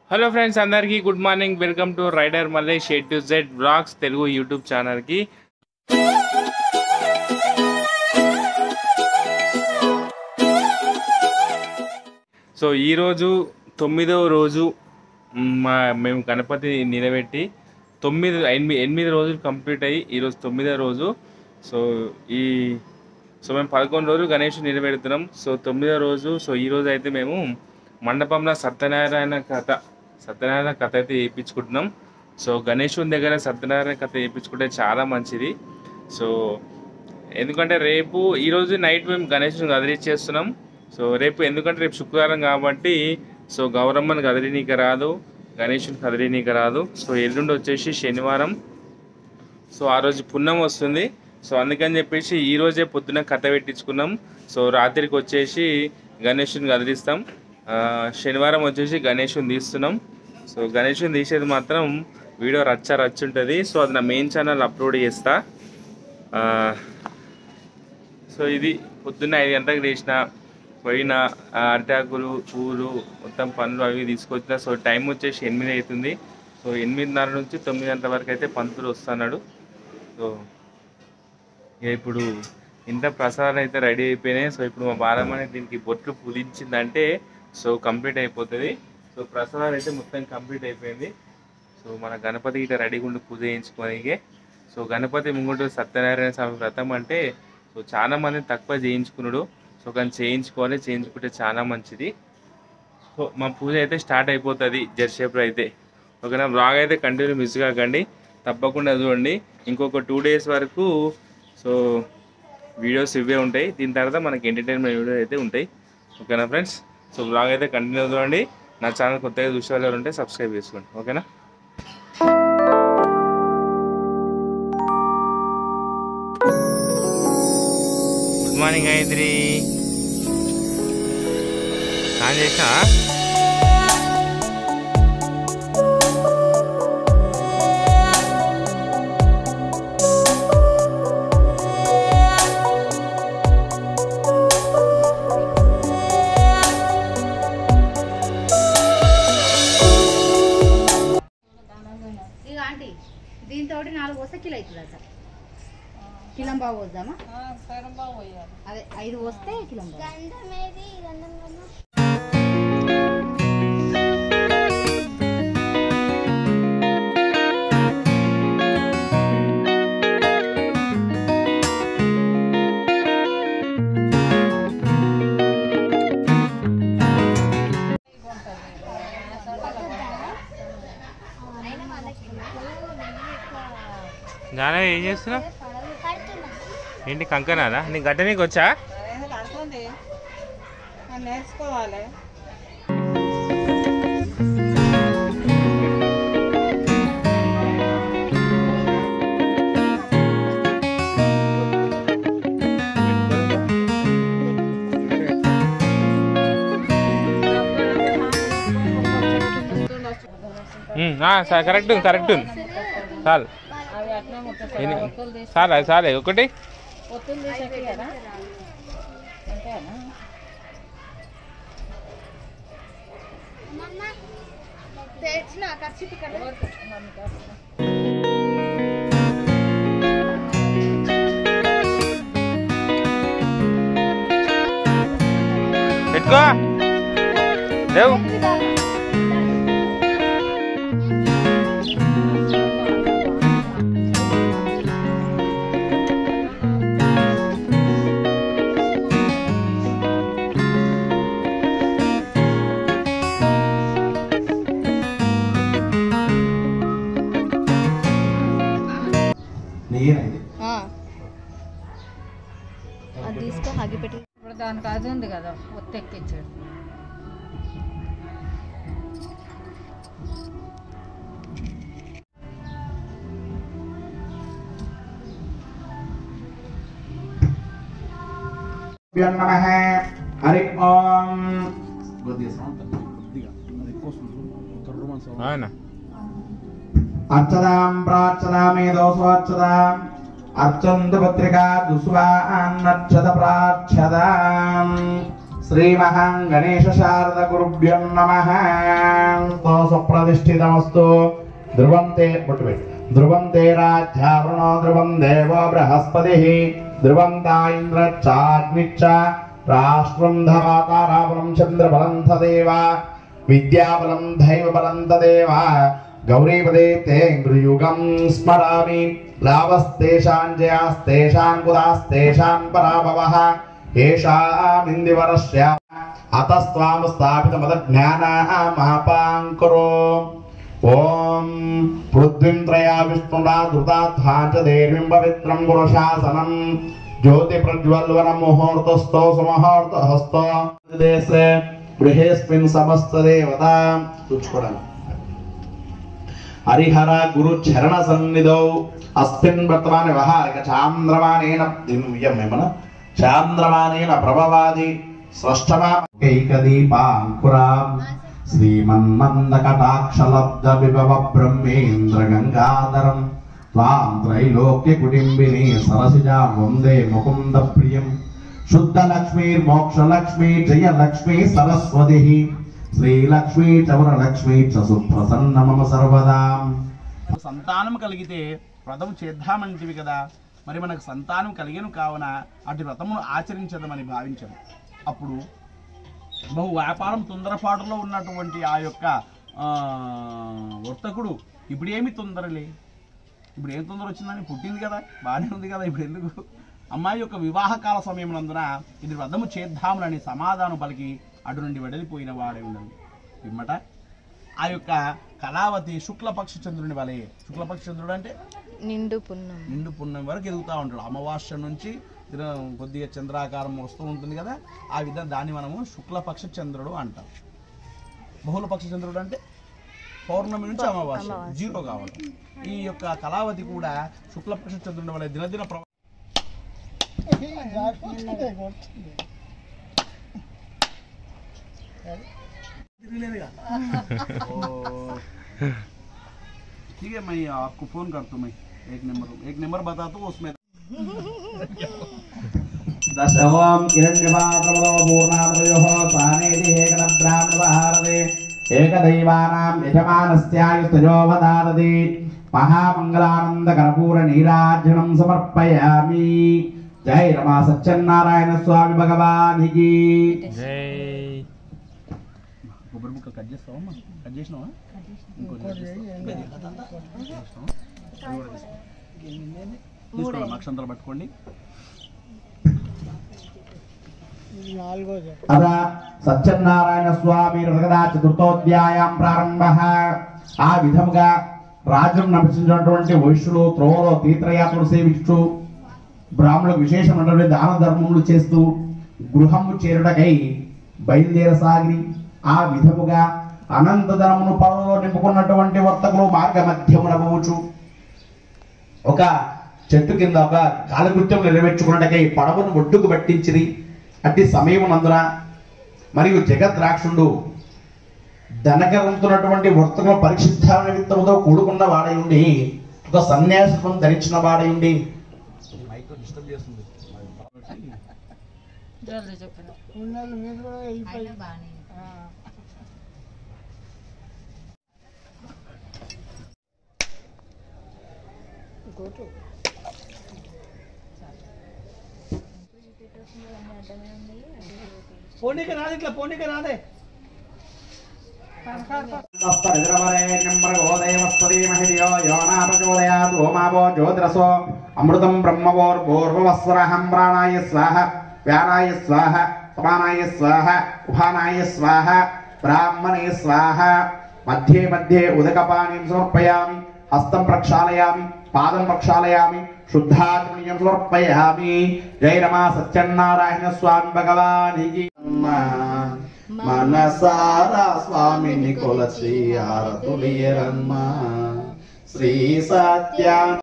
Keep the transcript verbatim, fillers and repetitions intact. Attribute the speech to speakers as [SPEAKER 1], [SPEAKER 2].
[SPEAKER 1] Hello friends, అందరికీ good morning. Welcome to rider Mallesh A to Z vlogs Telugu YouTube ఛానల్కి. So ఈరోజు తొమ్మిదవ రోజు మా మేము గణపతి నిలబెట్టి తొమ్మిది ఎనిమిది ఎనిమిది రోజులు కంప్లీట్ అయ్యి ఈరోజు తొమ్మిదవ రోజు. సో ఈ సో మేము పదకొండు రోజులు గణేష్ నిలబెడుతున్నాం. సో తొమ్మిదవ రోజు. సో ఈరోజు అయితే మేము మండపంలో సత్యనారాయణ కథ సత్యనారాయణ కథ అయితే వేయించుకుంటున్నాం. సో గణేశుని దగ్గర సత్యనారాయణ కథ వేయించుకుంటే చాలా మంచిది. సో ఎందుకంటే రేపు ఈరోజు నైట్ మేము గణేశుని కదిలిచ్చేస్తున్నాం. సో రేపు ఎందుకంటే రేపు శుక్రవారం కాబట్టి సో గౌరమ్మని కదిలినీక రాదు, గణేశుని కదిలినీక రాదు. సో ఎల్లుండి వచ్చేసి శనివారం. సో ఆ రోజు పుణ్యం వస్తుంది. సో అందుకని చెప్పేసి ఈరోజే పొద్దున కథ పెట్టించుకున్నాం. సో రాత్రికి వచ్చేసి గణేశుని కదిలిస్తాం. శనివారం వచ్చేసి గణేశుని తీస్తున్నాం. సో గణేశుని తీసేది మాత్రం వీడియో రచ్చ రచ్చ ఉంటుంది. సో అది నా మెయిన్ ఛానల్ అప్లోడ్ చేస్తా. సో ఇది పొద్దున్న ఐదు గంటలకు చేసిన పోయిన అరిటాకులు పూలు మొత్తం పనులు అవి తీసుకొచ్చిన. సో టైం వచ్చేసి ఎనిమిది అవుతుంది. సో ఎనిమిదిన్నర నుంచి తొమ్మిది గంటల వరకు అయితే పంతులు వస్తున్నాడు. సో ఇప్పుడు ఇంత ప్రసాదాలు అయితే రెడీ అయిపోయినాయి. సో ఇప్పుడు మా బాలమ్మని దీనికి బొట్లు పూజించిందంటే సో కంప్లీట్ అయిపోతుంది. సో ప్రసాదాలు అయితే మొత్తం కంప్లీట్ అయిపోయింది. సో మన గణపతి ఇట్లా రెడీగా ఉండి పూజ చేయించుకోనికే. సో గణపతి ముంగట సత్యనారాయణ స్వామి వ్రతం అంటే సో చాలా మంది తక్కువ చేయించుకున్నాడు. సో కానీ చేయించుకోవాలి, చేయించుకుంటే చాలా మంచిది. సో మా పూజ అయితే స్టార్ట్ అయిపోతుంది జర్సేపులో అయితే. ఓకేనా, బ్లాగ్ అయితే కంటిన్యూ మిస్ కాకండి, తప్పకుండా చూడండి. ఇంకొక టూ డేస్ వరకు సో వీడియోస్ ఇవే ఉంటాయి. దీని తర్వాత మనకి ఎంటర్టైన్మెంట్ వీడియోస్ అయితే ఉంటాయి. ఓకేనా ఫ్రెండ్స్, సో బ్లాగ్ అయితే కంటిన్యూ చూడండి. నా ఛానల్ కొత్తగా చూసే వాళ్ళు ఉంటే సబ్స్క్రైబ్ చేసుకోండి. ఓకేనా. Good morning Gayatri. స్నానం చేసినా?
[SPEAKER 2] దీంతో నాలుగు వస్తే కిలో అవుతుంది సార్. కిలం బాగా పోద్దామా? అదే ఐదు వస్తే కిలం
[SPEAKER 1] జానా ఏం చేస్తున్నావు? ఏంటి కంకనాదా? నీకు గడ్డ నీకు వచ్చా?
[SPEAKER 3] నేర్చుకోవాలి.
[SPEAKER 1] కరెక్ట్ కరెక్ట్ చాలు చాలు చాలే ఒకటి. పెట్టుకో లేవు.
[SPEAKER 2] అది తీసుకో ఆగిపెట్టి.
[SPEAKER 3] ఇప్పుడు దానికి అది ఉంది కదా, ఒత్తి ఎక్కించాడు.
[SPEAKER 4] హరి ఓం. అర్చదాం ప్రార్చదామే దోసోర్చదాం అర్చందు పత్రికా దుస్వాన్నర్చద ప్రార్చదాం శ్రీమహం గణేశ శారద గురుభ్యో నమః. తో సుప్రతిష్ఠితమస్తు. ధ్రువంతే పుట్టుబె ధ్రువంతే రాజ్యావృణో ధ్రువం దేవో బృహస్పతిః ధ్రువంతా ఇంద్రశ్చాగ్నిశ్చ రాష్ట్రం ధవాతారాబలం చంద్రబలం తదేవ విద్యాబలం దైవబలం తదేవ గౌరీపదే తే ఇంద్రయుగం స్మరామి లాభస్తేషాం జయాస్తేషాం కులాస్తేషాం పరాభవః ఏషామిందివరస్య అతస్త్వాం స్థాపితమదజ్ఞానమాపాంకురో. ఓం పృథ్వీం త్రయా విష్ణునా ధృతాధ్వాంచ దేవీం పవిత్రం పురుషాసనం జ్యోతి ప్రజ్వల్వనం ముహూర్తస్థో సుముహూర్త హస్తో దేశే గృహేస్మిన్ సమస్త దేవత చూసుకోవడానికి హరిహర గురు చరణ సన్నిధౌ అస్మిన్ వర్తమాన వ్యవహారిక చాంద్రమానేన దివ్యమేమన చాంద్రమానేన ప్రభవాది స్రష్టమాకైకదీపాంకురాం శ్రీమన్మందకటాక్షలబ్ధ విభవ బ్రహ్మేంద్ర గంగాధరం త్వాం త్రైలోక్య కుటుంబిని సరసిజాం వందే ముకుంద ప్రియం శుద్ధ లక్ష్మీ మోక్ష లక్ష్మీ జయ లక్ష్మీ సరస్వతి శ్రీలక్ష్మీ చవరలక్ష్మీ చ సుప్రసన్న మమ సర్వదా.
[SPEAKER 5] సంతానం కలిగితే వ్రతం చేద్దామంటివి కదా, మరి మనకు సంతానం కలిగను కావున అటు వ్రతమును ఆచరించదమని భావించదు. అప్పుడు బహు వ్యాపారం తొందరపాటులో ఉన్నటువంటి ఆ యొక్క వర్తకుడు ఇప్పుడు ఏమి తొందరలే, ఇప్పుడు ఏం తొందర వచ్చిందని పుట్టింది కదా, బాగానే ఉంది కదా, ఇప్పుడు ఎందుకు అమ్మాయి యొక్క వివాహకాల సమయం నందున ఇది వ్రతము చేద్దామునని సమాధానం పలికి అటు నుండి వెడలిపోయిన వాడే ఉండదు. పిమ్మట ఆ యొక్క కళావతి శుక్లపక్ష చంద్రుని వలె, శుక్లపక్ష చంద్రుడు అంటే
[SPEAKER 3] నిండు పున్నం
[SPEAKER 5] నిండు పున్నం వరకు ఎదుగుతూ ఉంటాడు. అమావాస్య నుంచి కొద్దిగా చంద్రాకారం వస్తూ ఉంటుంది కదా, ఆ విధంగా దాన్ని మనము శుక్లపక్ష చంద్రుడు అంటాం. బహుళపక్ష చంద్రుడు అంటే పౌర్ణమి నుంచి అమావాస్య జీరో కావాలి. ఈ యొక్క కళావతి కూడా శుక్లపక్ష చంద్రుని వల్ల దినదిన ప్ర ठीक है, मैं आपको फोन करता हूँ, मैं एक नंबर एक नंबर बताता हूँ उसमें
[SPEAKER 4] दशवं हिरण्यपात्रमदो पूर्णामदयोः सानेति एकनब्राह्मणभारते एकदैवानां यजमानस्यायुस्तजोवदारति महामङ्गलानन्दकर्पूरनीराजनं समर्पयामि. जय रमा सच्चिन्नारायण स्वामी भगवान् की
[SPEAKER 1] జై.
[SPEAKER 5] కొబ్బరి ముక్క కట్ చేస్తావమ్మా, కట్ చేసినావా? తీసుకోండి, అక్షంతలు పట్టుకోండి.
[SPEAKER 4] अदा సత్యనారాయణ స్వామి రథగదా చతుర్థోధ్యాయం ప్రారంభ. ఆ విధముగా రాజ్యం నడిపించినటువంటి వైశ్యులు త్రోవలో తీర్థయాత్రలు సేవిస్తూ బ్రాహ్మణులకు విశేషమైనటువంటి దాన ధర్మములు చేస్తూ గృహము చేరుటకై బయలుదేరసాగి ఆ విధముగా అనంతధనమును పడవలో నింపుకున్నటువంటి వర్తకులు మార్గ మధ్యమున పోవచ్చు. ఒక చెట్టు కింద ఒక కాలకృత్యం నెరవేర్చుకున్నటకై పడవను ఒడ్డుకు పట్టించిరి. అట్టి సమయం నందున మరియు జగద్రాక్షుడు ధనకరంతున్నటువంటి వర్తకుల పరిశుద్ధాల నిమిత్తముతో కూడుకున్న వాడై ఉండి ఒక సన్యాసం ధరించిన వాడై ఉండి
[SPEAKER 5] పోనీ కా రాదే, ఇట్లా పోనీ కా రాదే.
[SPEAKER 4] అమృతం బ్రహ్మవోర్భోర్భవస్వరహం ప్రాణాయ స్వాహ వ్యానాయ స్వాహ సమానాయ స్వాహ ఉభానాయ స్వాహ బ్రాహ్మణే స్వాహ. మధ్యే మధ్యే ఉదకపానీం సమర్పయామి. హస్తం ప్రక్షాళయామి, పాదం ప్రక్షాళయామి, శుద్ధాత్మనీయం సమర్పయామి. జై రమా సత్యనారాయణ స్వామి భగవానికి. మనసారా స్వామిని కొలసి ఆరతులియరమ్మ శ్రీ సత్య